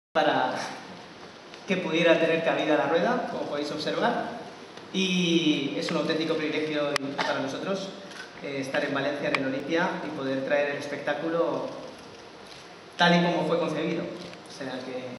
para que pudiera tener cabida la rueda, como podéis observar. Y es un auténtico privilegio para nosotros estar en Valencia, en el Olimpia, y poder traer el espectáculo tal y como fue concebido. O sea que